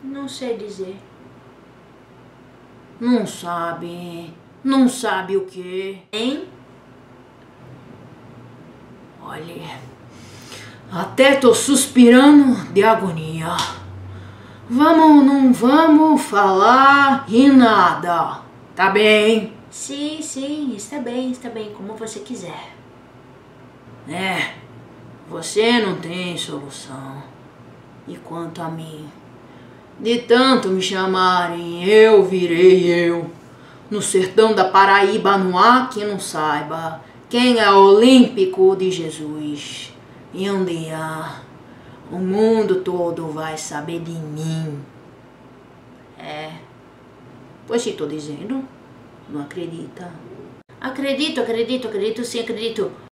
Não sei dizer. Não sabe. Não sabe o quê? Hein? Olha, até tô suspirando de agonia. Não vamos falar em nada. Tá bem? Sim, está bem, como você quiser. É, você não tem solução. E quanto a mim, de tanto me chamarem, eu virei eu. No sertão da Paraíba não há quem não saiba quem é o Olímpico de Jesus. E um dia o mundo todo vai saber de mim. É, pois se tô dizendo, não acredita. Acredito, sim, acredito.